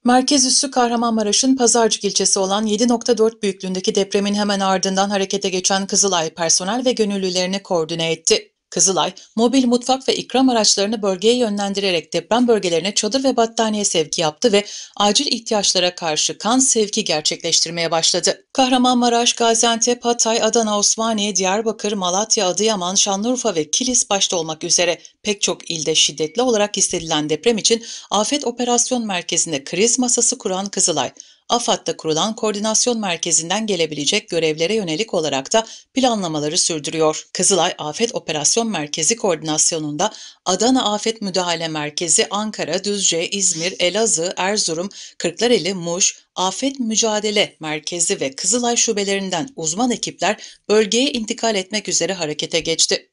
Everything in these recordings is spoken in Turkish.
Merkez üssü Kahramanmaraş'ın Pazarcık ilçesi olan 7,4 büyüklüğündeki depremin hemen ardından harekete geçen Kızılay personel ve gönüllülerini koordine etti. Kızılay, mobil mutfak ve ikram araçlarını bölgeye yönlendirerek deprem bölgelerine çadır ve battaniye sevki yaptı ve acil ihtiyaçlara karşı kan sevki gerçekleştirmeye başladı. Kahramanmaraş, Gaziantep, Hatay, Adana, Osmaniye, Diyarbakır, Malatya, Adıyaman, Şanlıurfa ve Kilis başta olmak üzere pek çok ilde şiddetli olarak hissedilen deprem için Afet Operasyon Merkezi'nde kriz masası kuran Kızılay, AFAD'da kurulan koordinasyon merkezinden gelebilecek görevlere yönelik olarak da planlamaları sürdürüyor. Kızılay Afet Operasyon Merkezi koordinasyonunda Adana Afet Müdahale Merkezi, Ankara, Düzce, İzmir, Elazığ, Erzurum, Kırklareli, Muş, Afet Mücadele Merkezi ve Kızılay şubelerinden uzman ekipler bölgeye intikal etmek üzere harekete geçti.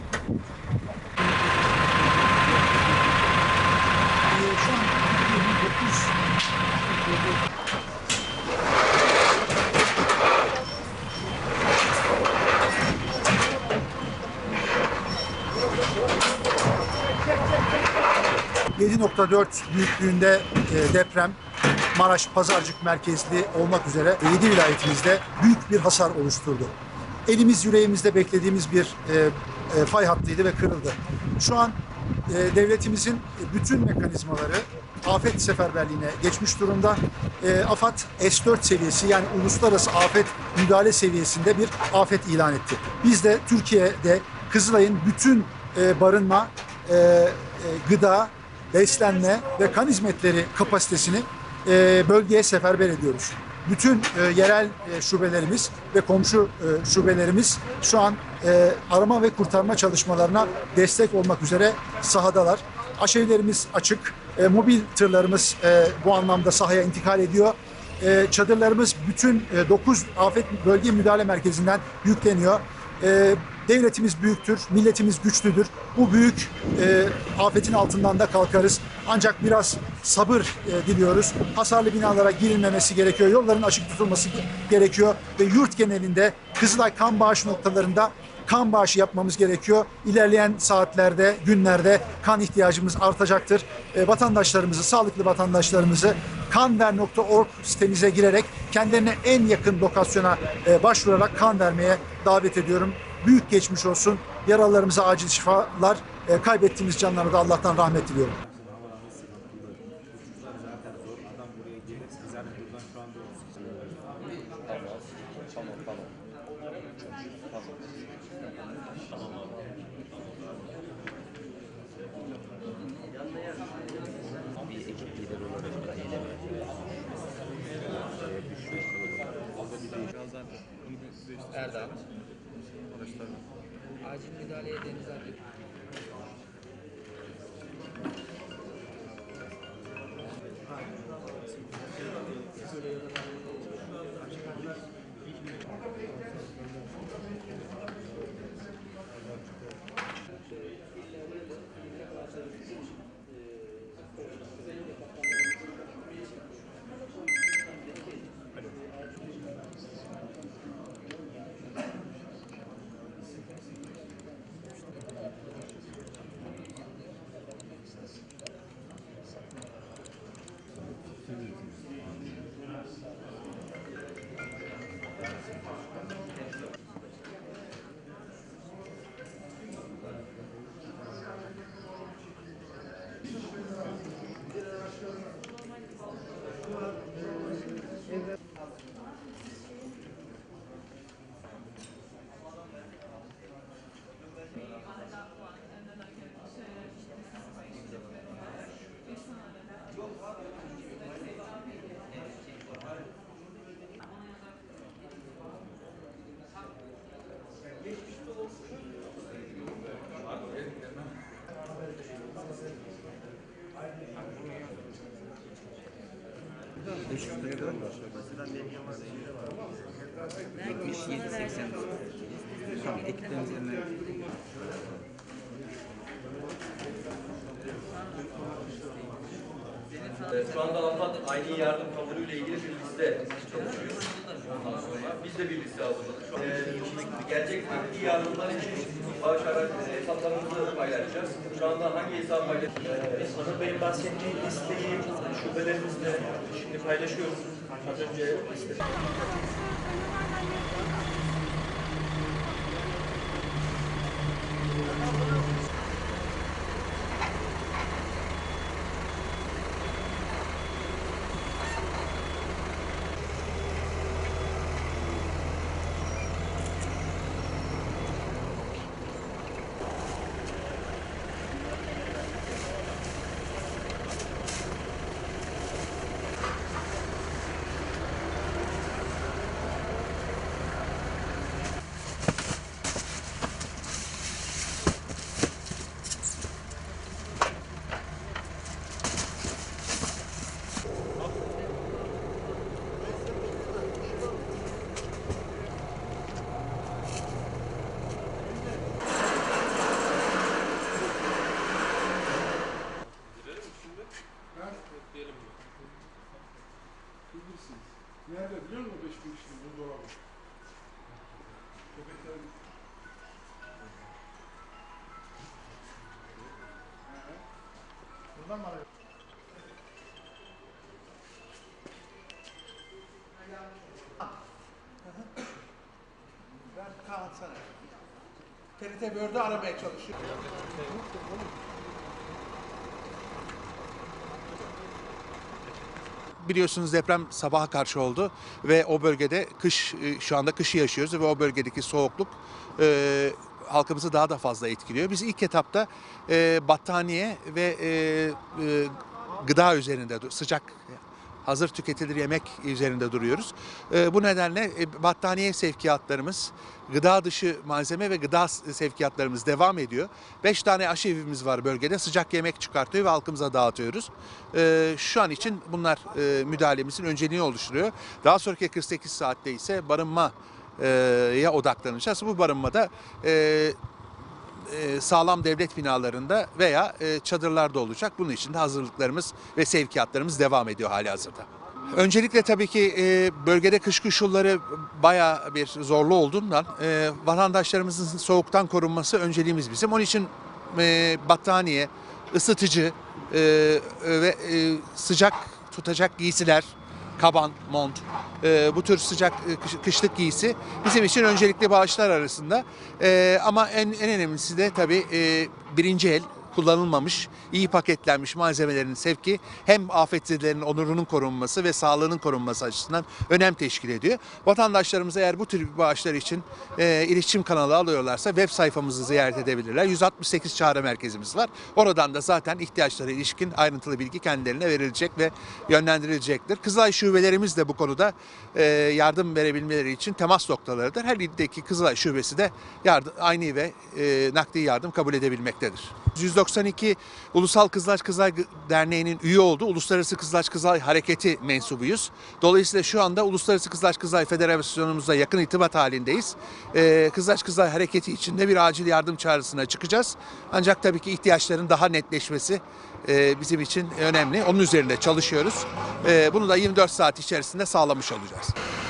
7,4 büyüklüğünde deprem Maraş Pazarcık merkezli olmak üzere 7 vilayetimizde büyük bir hasar oluşturdu. Elimiz yüreğimizde beklediğimiz bir fay hattıydı ve kırıldı. Şu an devletimizin bütün mekanizmaları afet seferberliğine geçmiş durumda. AFAD S4 seviyesi, yani uluslararası afet müdahale seviyesinde bir afet ilan etti. Biz de Türkiye'de Kızılay'ın bütün barınma, gıda, beslenme ve kan hizmetleri kapasitesini bölgeye seferber ediyoruz. Bütün yerel şubelerimiz ve komşu şubelerimiz şu an arama ve kurtarma çalışmalarına destek olmak üzere sahadalar. Aşevlerimiz açık, mobil tırlarımız bu anlamda sahaya intikal ediyor. Çadırlarımız bütün 9 afet bölge müdahale merkezinden yükleniyor. Devletimiz büyüktür, milletimiz güçlüdür. Bu büyük afetin altından da kalkarız. Ancak biraz sabır diliyoruz. Hasarlı binalara girilmemesi gerekiyor. Yolların açık tutulması gerekiyor. Ve yurt genelinde Kızılay kan bağış noktalarında kan bağışı yapmamız gerekiyor. İlerleyen saatlerde, günlerde kan ihtiyacımız artacaktır. Vatandaşlarımızı, sağlıklı vatandaşlarımızı kanver.org sitemize girerek kendilerine en yakın lokasyona başvurarak kan vermeye davet ediyorum. Büyük geçmiş olsun. Yaralılarımıza acil şifalar. Kaybettiğimiz canlara da Allah'tan rahmet diliyorum. Erdal. Acil müdahaleye Deniz abi. Neymiş 780. Tamam, ekiplerimiz hemen. Deniz Şu anda AFAD aynı yardım kabulüyle ilgili bir liste çalışıyor. Ondan sonra biz de bir liste hazırladık. Gelecek maddi yardımlar için bağış hesaplarımızı paylaşacağız. Şu anda hangi hesap paylaşacağız? Onur Bey'in bahsettiği listeyi şubelerimizle şimdi paylaşıyoruz. Az önce liste. Nerede biliyor musun 5 gün içinde buzdolabı? Köpekler... Buradan mı arıyor? Ben Kaan sana. TRT Bör'de aramaya çalışıyorum. Biliyorsunuz deprem sabaha karşı oldu ve o bölgede şu anda kışı yaşıyoruz ve o bölgedeki soğukluk halkımızı daha da fazla etkiliyor. Biz ilk etapta battaniye ve gıda üzerinde sıcak hazır tüketilir yemek üzerinde duruyoruz. Bu nedenle battaniye sevkiyatlarımız, gıda dışı malzeme ve gıda sevkiyatlarımız devam ediyor. 5 tane aşevimiz var bölgede. Sıcak yemek çıkartıyor ve halkımıza dağıtıyoruz. Şu an için bunlar müdahalemizin önceliğini oluşturuyor. Daha sonraki 48 saatte ise barınmaya odaklanacağız. Bu barınmada sağlam devlet binalarında veya çadırlarda olacak. Bunun için de hazırlıklarımız ve sevkiyatlarımız devam ediyor halihazırda. Öncelikle tabii ki bölgede kış koşulları bayağı bir zorlu olduğundan vatandaşlarımızın soğuktan korunması önceliğimiz bizim. Onun için battaniye, ısıtıcı ve sıcak tutacak giysiler, kaban, mont, bu tür sıcak kışlık giysi bizim için öncelikli bağışlar arasında. Ama en önemlisi de tabii birinci el kullanılmamış, iyi paketlenmiş malzemelerin sevki hem afetzedelerin onurunun korunması ve sağlığının korunması açısından önem teşkil ediyor. Vatandaşlarımız eğer bu tür bağışlar için iletişim kanalı alıyorlarsa web sayfamızı ziyaret edebilirler. 168 çağrı merkezimiz var. Oradan da zaten ihtiyaçlara ilişkin ayrıntılı bilgi kendilerine verilecek ve yönlendirilecektir. Kızılay şubelerimiz de bu konuda yardım verebilmeleri için temas noktalarıdır. Her ildeki Kızılay şubesi de aynı ve nakdi yardım kabul edebilmektedir. 192 Ulusal Kızılay Derneği'nin üye olduğu Uluslararası Kızılay Hareketi mensubuyuz. Dolayısıyla şu anda Uluslararası Kızılay Federasyonumuzla yakın irtibat halindeyiz. Kızılay Hareketi içinde bir acil yardım çağrısına çıkacağız. Ancak tabii ki ihtiyaçların daha netleşmesi bizim için önemli. Onun üzerinde çalışıyoruz. Bunu da 24 saat içerisinde sağlamış olacağız.